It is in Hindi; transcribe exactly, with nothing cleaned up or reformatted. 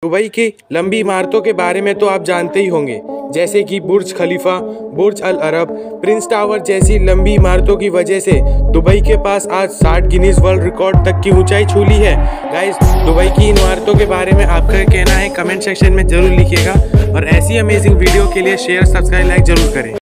दुबई की लंबी इमारतों के बारे में तो आप जानते ही होंगे, जैसे कि बुर्ज खलीफा, बुर्ज अल अरब, प्रिंस टावर जैसी लंबी इमारतों की वजह से दुबई के पास आज साठ गिनीज वर्ल्ड रिकॉर्ड तक की ऊंचाई छू ली है। गाइस, दुबई की इन इमारतों के बारे में आपका कहना है कमेंट सेक्शन में जरूर लिखिएगा और ऐसी अमेजिंग वीडियो के लिए शेयर, सब्सक्राइब, लाइक जरूर करें।